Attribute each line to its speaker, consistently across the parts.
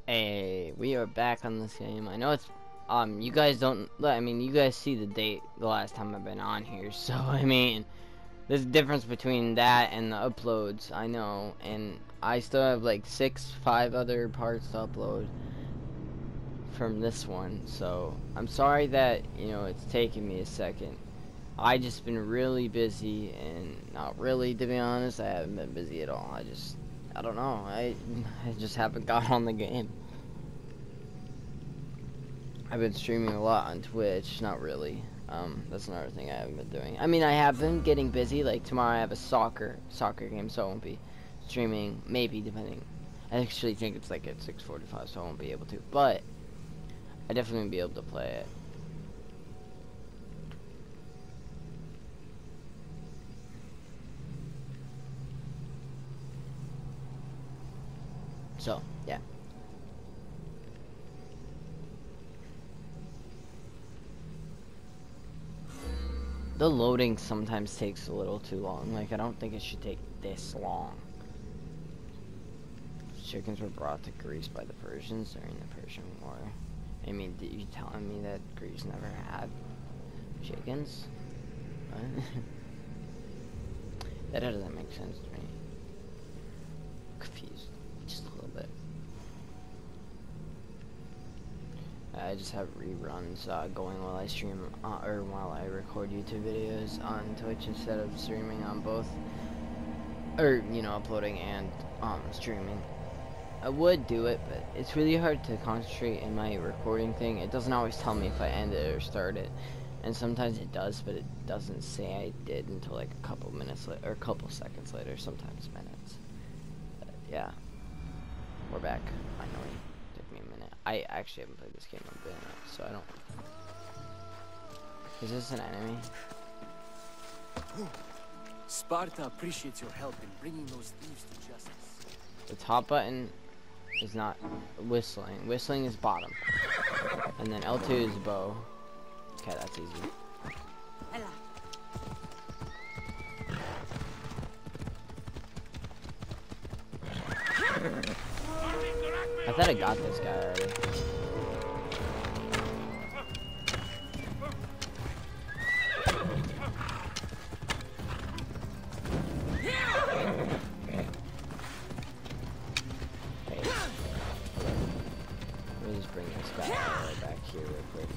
Speaker 1: Hey, we are back on this game. I know it's you guys don't, I mean, you guys see the date the last time I've been on here, so I mean there's a difference between that and the uploads, I know, and I still have like 5 other parts to upload from this one, so I'm sorry that, you know, it's taking me a second. I just been really busy, and not really, to be honest, I haven't been busy at all. I don't know, I just haven't got on the game. I've been streaming a lot on Twitch, not really. That's another thing I haven't been doing. I mean, I have been getting busy. Like tomorrow I have a soccer game, so I won't be streaming, maybe, depending. I actually think it's like at 6:45, so I won't be able to, but I definitely will be able to play it. So, yeah. The loading sometimes takes a little too long. Like, I don't think it should take this long. Chickens were brought to Greece by the Persians during the Persian War. I mean, did you telling me that Greece never had chickens? What? That doesn't make sense to me. Confused. Just a little bit. I just have reruns going while I stream, or while I record YouTube videos on Twitch instead of streaming on both, or, you know, uploading and streaming. I would do it, but it's really hard to concentrate in my recording thing. It doesn't always tell me if I end it or start it, and sometimes it does, but it doesn't say I did until like a couple minutes later, or a couple seconds later, sometimes minutes. But yeah, we're back finally. I actually haven't played this game in a bit, so I don't... Is this an enemy?
Speaker 2: Sparta appreciates your help in bringing those thieves to justice.
Speaker 1: The top button is not whistling. Whistling is bottom. And then L2 is bow. Okay, that's easy. I thought I got this guy already. Hey. Let me just bring this guy right back here real quick.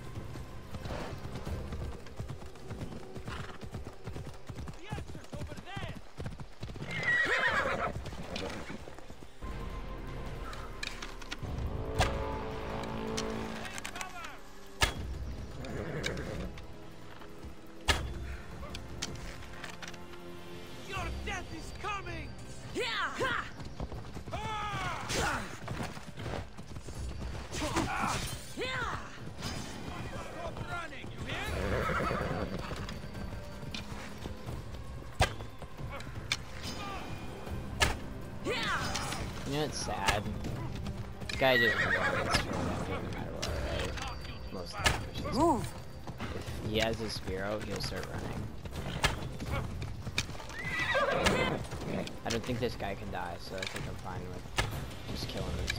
Speaker 1: You know, it's sad. This guy just runs straight after no matter what, right? Most of the time. Move! If he has his spear out, he'll start running. I don't think this guy can die, so I think I'm fine with just killing this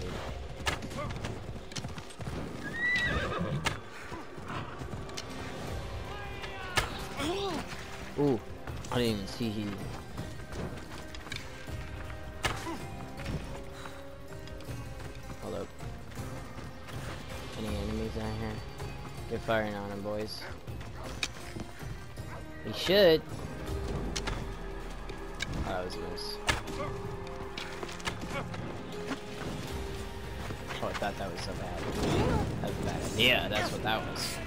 Speaker 1: dude. Ooh, I didn't even see he... Hold up. Any enemies down here? They're firing on him, boys. He should. Oh, that was a miss. Oh, I thought that was so bad. That was a bad idea. That's what that was.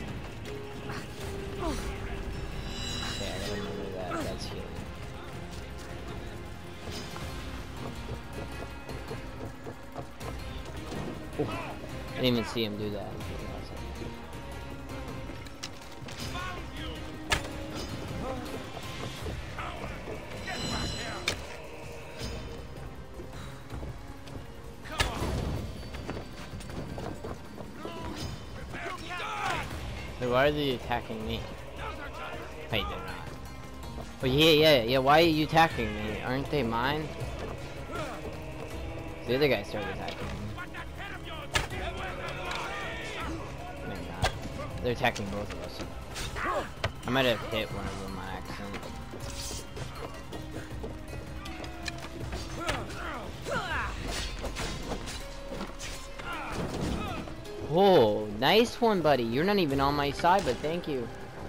Speaker 1: Okay, I gotta remember that. That's healing. Ooh, I didn't even see him do that. So why are they attacking me? Wait, they're not. But yeah, why are you attacking me? Aren't they mine? The other guy started attacking me. They're attacking both of us. I might have hit one of them by accident. Oh, nice one, buddy. You're not even on my side, but thank you.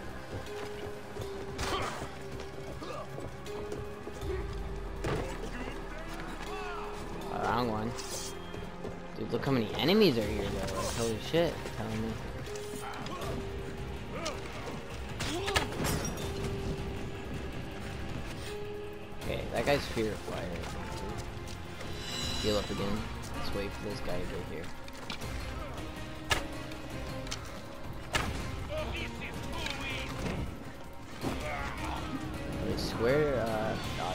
Speaker 1: Wrong one. Dude, look how many enemies are here, though. Like, holy shit. Telling me. Okay, that guy's fear of fire. Heal up again. Let's wait for this guy to go here. Square, dodge.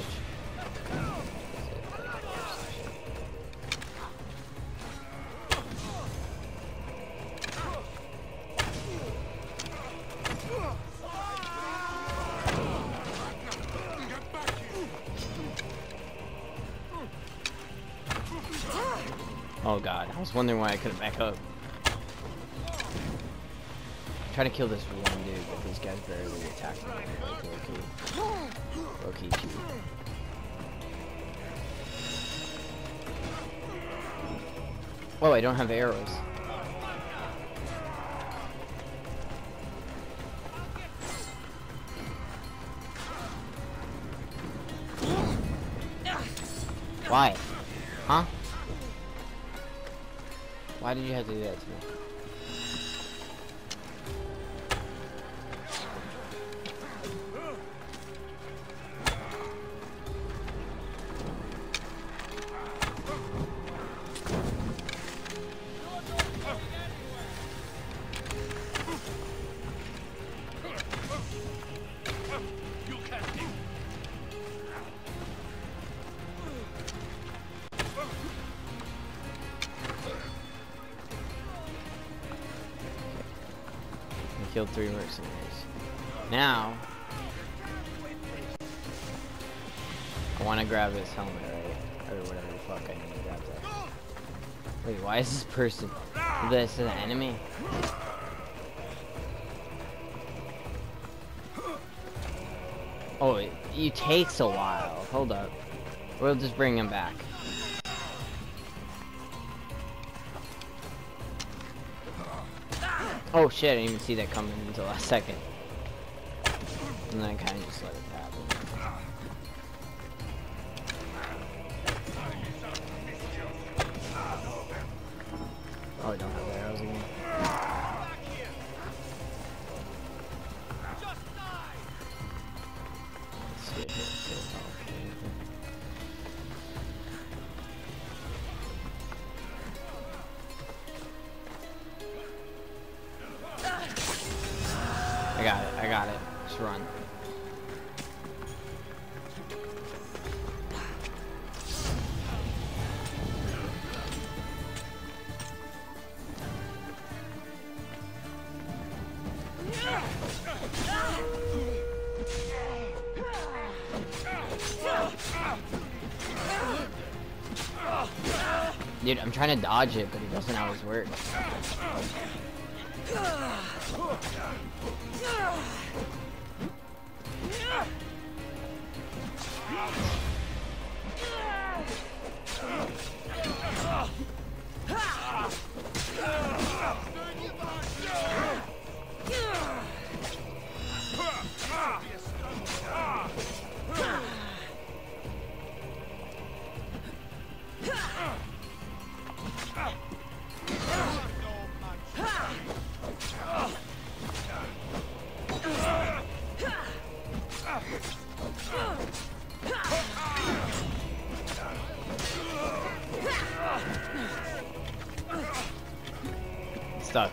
Speaker 1: Oh god, I was wondering why I couldn't back up. I'm trying to kill this one dude, but these guys barely attack me. Low-key cheat. Oh, I don't have arrows. Why? Huh? Why did you have to do that to me? Killed 3 mercenaries. Now, I want to grab his helmet, right? Or whatever the fuck I need to grab that. Wait, why is this person? Is this an enemy? Oh, it takes a while. Hold up. We'll just bring him back. Oh shit, I didn't even see that coming until last second. And then I kind of just let it happen. Oh, I don't have the arrows again. Let's see it here. I got it. Just run. Dude, I'm trying to dodge it, but it doesn't always work. Stuck.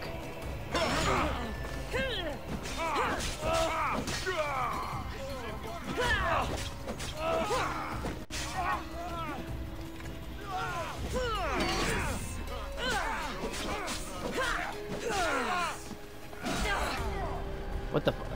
Speaker 1: What the fuck?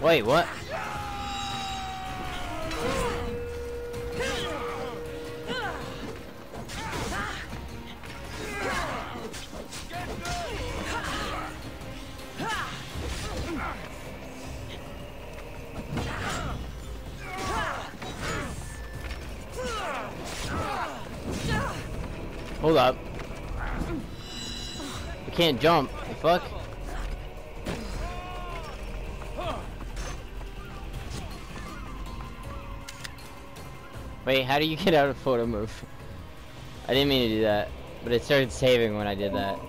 Speaker 1: Wait, what? Hold up. I can't jump. The fuck? Wait, how do you get out of photo move? I didn't mean to do that, but it started saving when I did that.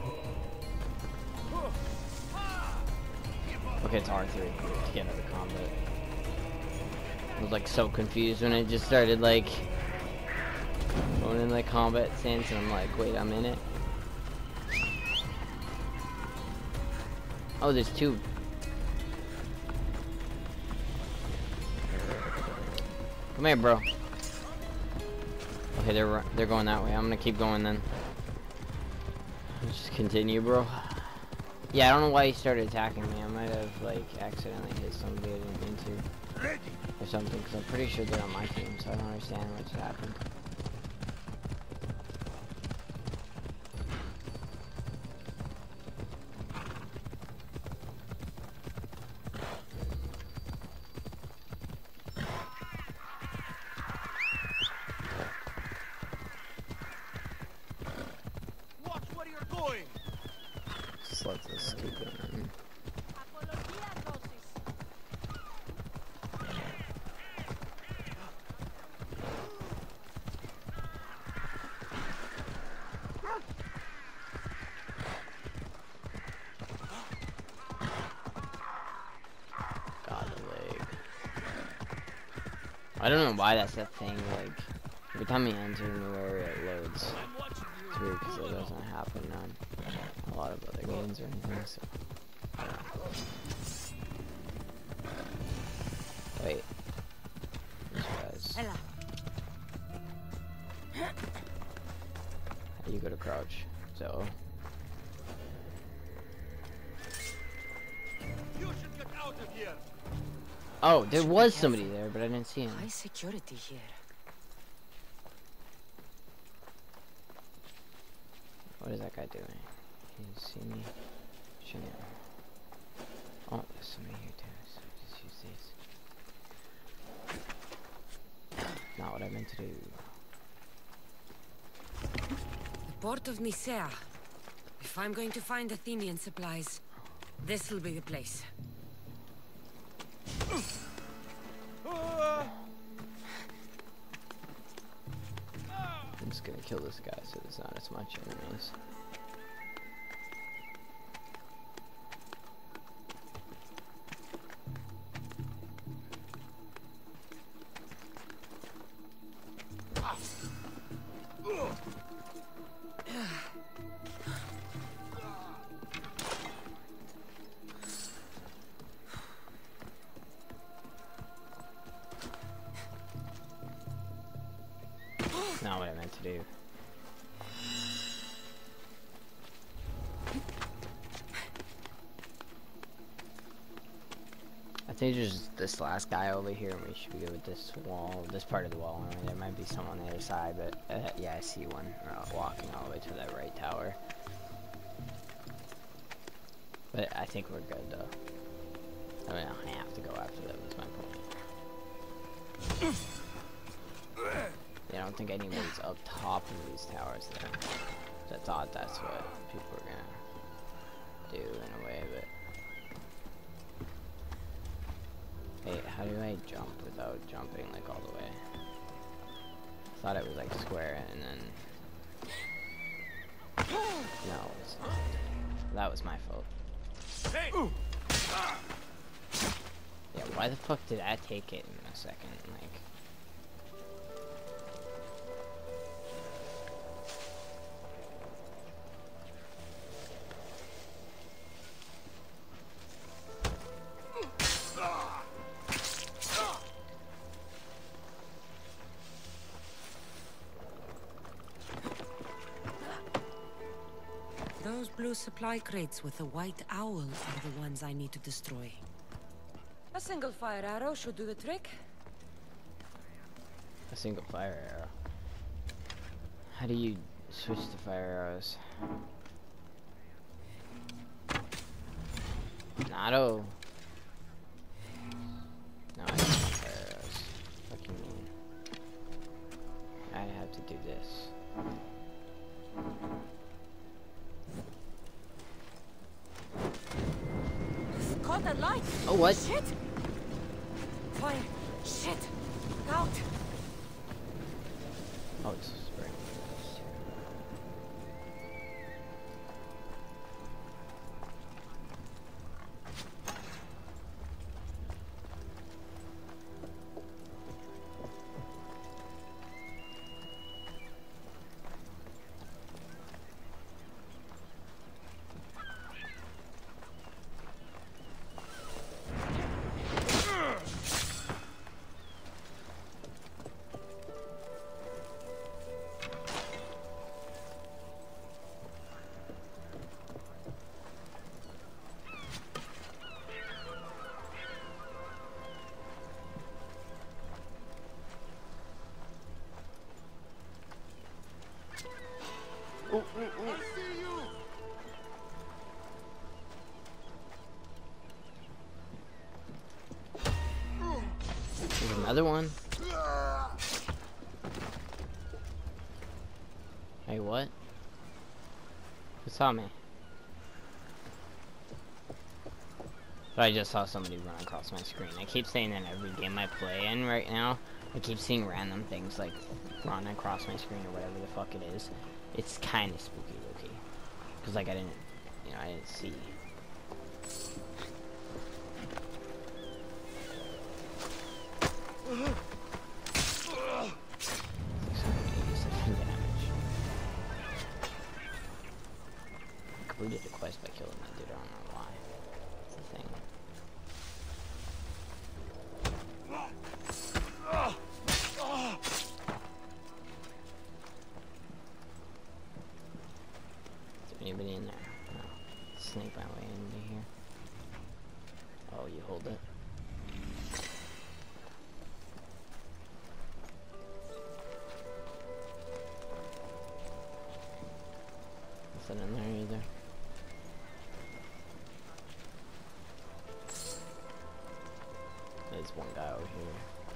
Speaker 1: Okay, it's R3 to get out of combat. I was like so confused when it just started like going in like combat stance, and I'm like, wait, I'm in it. Oh, there's two. Come here, bro. Okay, they're going that way. I'm gonna keep going then. Let's just continue, bro. Yeah, I don't know why he started attacking me. I might have like accidentally hit somebody I didn't mean to, or something. Because I'm pretty sure they're on my team, so I don't understand what's happened. Let this keep going. God, the leg. I don't know why that's that thing, like, every time you enter a new area it loads. It's weird because it doesn't happen on a lot of other games or anything, so I don't know. Wait. These guys. How you go to crouch? So.
Speaker 2: You should get out of here.
Speaker 1: Oh, there was somebody there, but I didn't see him.
Speaker 3: High security here.
Speaker 1: What is that guy doing? Can you see me? Shouldn't. Oh, there's somebody here too, so just use these. Not what I meant to do.
Speaker 3: The port of Nicaea. If I'm going to find Athenian supplies, this will be the place.
Speaker 1: I'm just gonna kill this guy so there's not as much enemies. Not what I meant to do. I think there's this last guy over here, and we should be good with this wall, this part of the wall. I mean, there might be some on the other side, but yeah, I see one walking all the way to that right tower. But I think we're good, though. I mean, I have to go after them, that's my point. Yeah, I don't think anybody's up top of these towers there. So I thought that's what people were gonna do in a way, but... Hey, how do I jump without jumping like all the way? I thought it was like square and then... No, it's not. That was my fault.
Speaker 2: Hey!
Speaker 1: Yeah, why the fuck did I take it in a second? Like...
Speaker 3: Those blue supply crates with the white owl are the ones I need to destroy.
Speaker 4: A
Speaker 3: single fire arrow should do the trick.
Speaker 1: A single fire arrow. How do you switch to fire arrows? Nato. No, I don't want fire arrows. What do you mean? I have to do this.
Speaker 3: Caught a light.
Speaker 1: Oh, what?
Speaker 3: Shit! Fire! Shit! Look out!
Speaker 1: Oh, it's spraying. There's another one. Hey, what? Who saw me? But I just saw somebody run across my screen. I keep saying that every game I play in right now, I keep seeing random things like run across my screen or whatever the fuck it is. It's kind of spooky looking. Cause like I didn't see. Completed a quest by killing that dude. I don't know why. It's the thing. Is there anybody in there? No. Sneak my way into here. Oh, you hold it. Nothing in there either. There's one guy over here.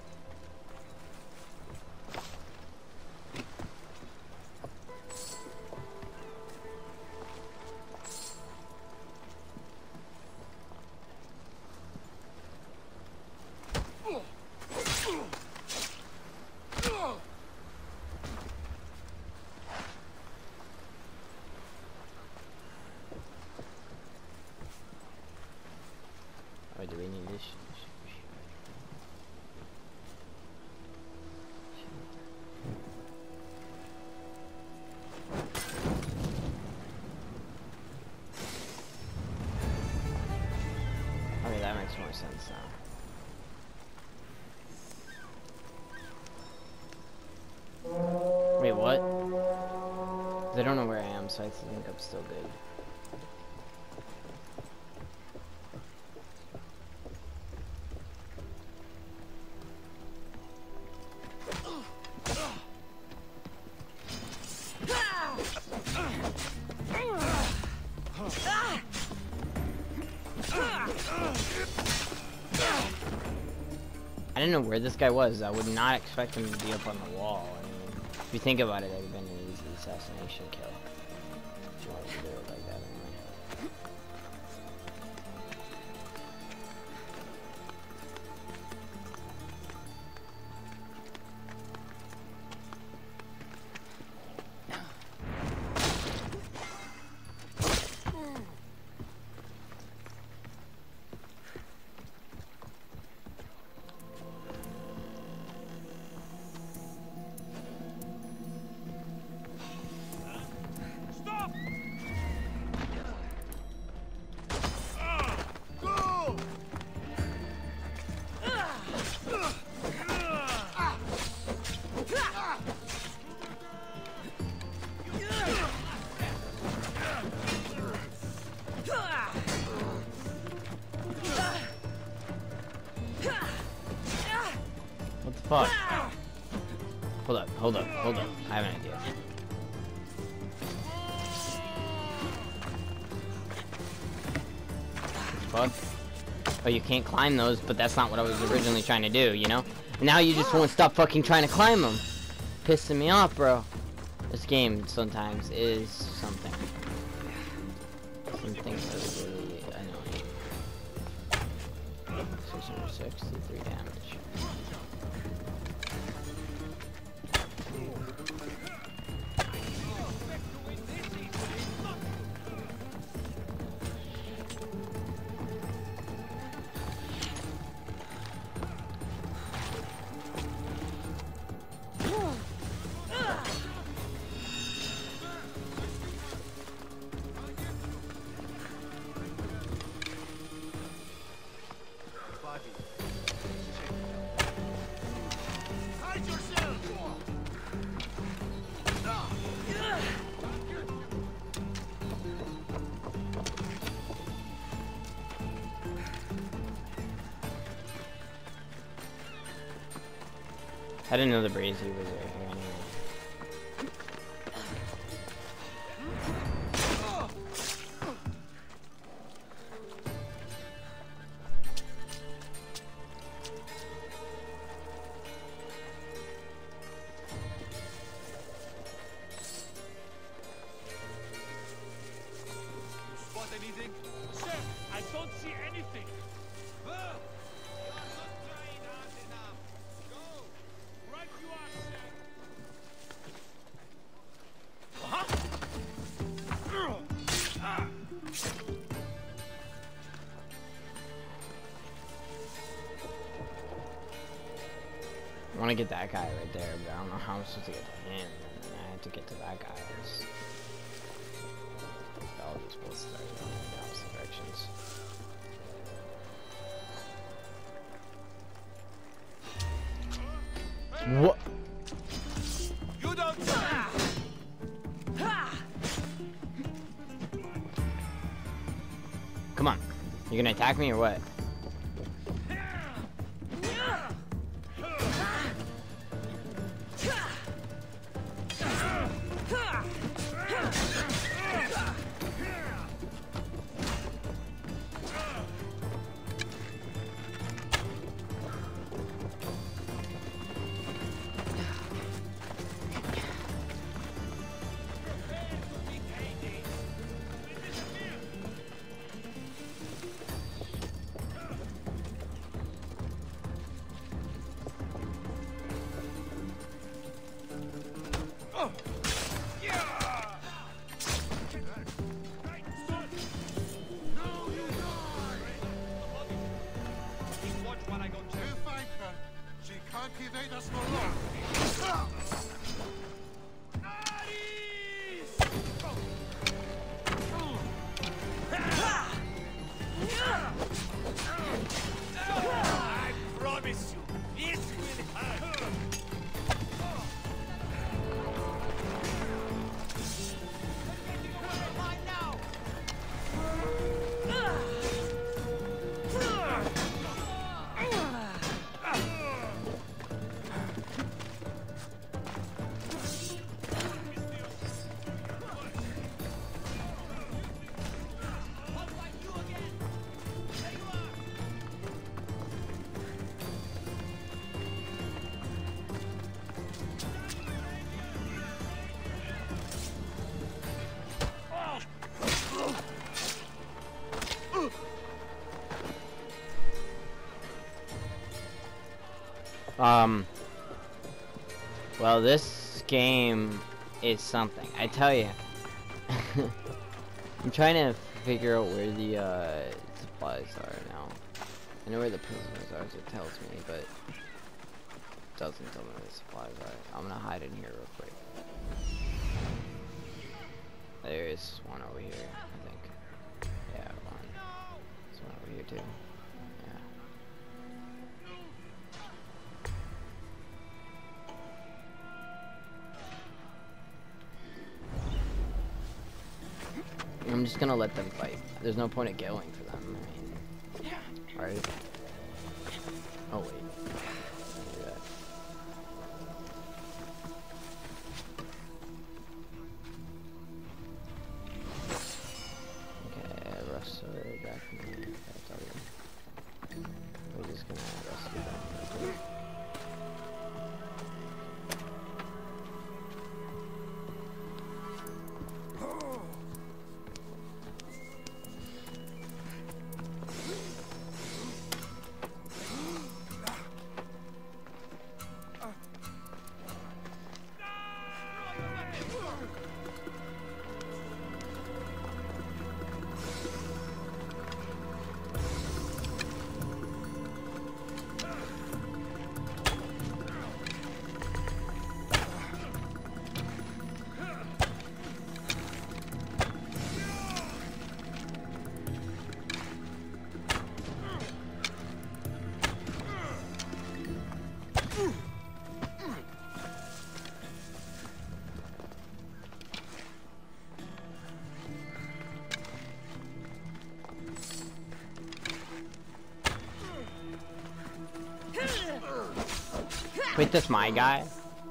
Speaker 1: Oh, do we need this? Okay, that makes more sense now. Wait, what? They don't know where I am, so I think I'm still good. I didn't know where this guy was. I would not expect him to be up on the wall. I mean, if you think about it, it would have been an easy assassination kill. If you wanted to do it like that anyway. Fuck. Hold up, hold up, hold up. I have an idea. Fuck. Oh, you can't climb those, but that's not what I was originally trying to do, you know? And now you just won't stop fucking trying to climb them. Pissing me off, bro. This game sometimes is something. Some things are really annoying. 663 damage. I didn't know the Brazy was right here anyway.
Speaker 2: Spot anything? Sir, I don't see anything. Right you are, sir.
Speaker 1: I want to get that guy right there, but I don't know how I'm supposed to get to him. And then I have to get to that guy. I'll just both start going in the opposite directions. What?
Speaker 2: You don't.
Speaker 1: Come on. You gonna attack me or what?
Speaker 2: I promise you, this will hurt.
Speaker 1: Well, this game is something. I tell you. I'm trying to figure out where the supplies are now. I know where the prisoners are, so it tells me, but it doesn't tell me where the supplies are. I'm gonna hide in here real quick. There's one over here, I think. Yeah, one. There's one over here too. I'm just gonna let them fight. There's no point of going for them. I mean, right? Oh wait. Do that. this my guy?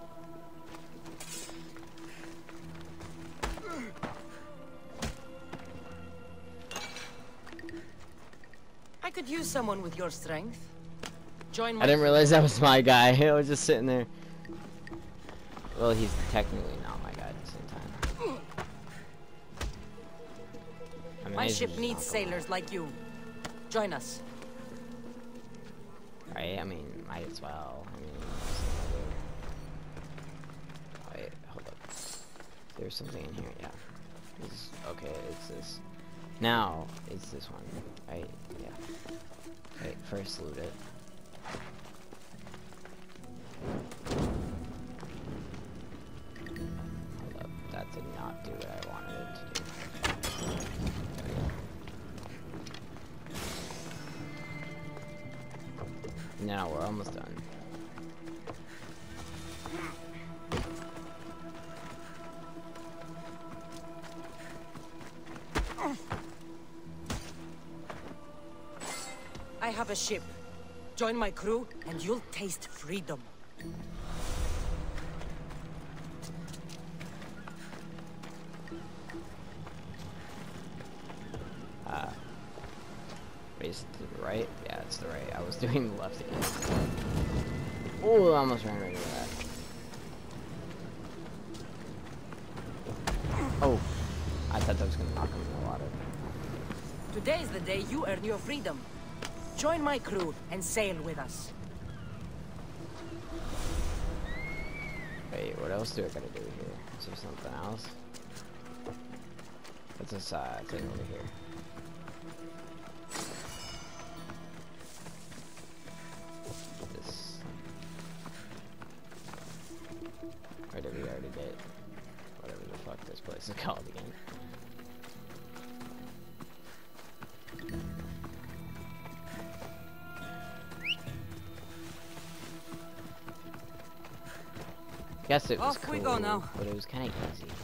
Speaker 3: I could use someone with your strength. Join my
Speaker 1: I didn't realize that was my guy. I was just sitting there. Well, he's technically not my guy at the same time. I mean,
Speaker 3: My
Speaker 1: he's
Speaker 3: ship
Speaker 1: just
Speaker 3: needs
Speaker 1: not
Speaker 3: sailors like you. Join us.
Speaker 1: Right? I mean, might as well. I mean, wait, hold up. There's something in here. Yeah. Okay, it's this. Now, it's this one. Right? Yeah. Wait, first loot it. Hold up. That did not do what I wanted it to do. Now we're almost done.
Speaker 3: I have a ship. Join my crew, and you'll taste freedom.
Speaker 1: Wait, is it to the right? Yeah, it's the right. I was doing the left again. Oh, I almost ran right into that. Oh, I thought that was gonna knock him in the water.
Speaker 3: Today's the day you earn your freedom. Join my crew and sail with us.
Speaker 1: Wait, what else do I gotta do here? Is there something else? What's this thing over here? This. Or did we already get whatever the fuck this place is called again? Guess it was
Speaker 3: Off
Speaker 1: cool,
Speaker 3: we go now.
Speaker 1: but it was kind of easy.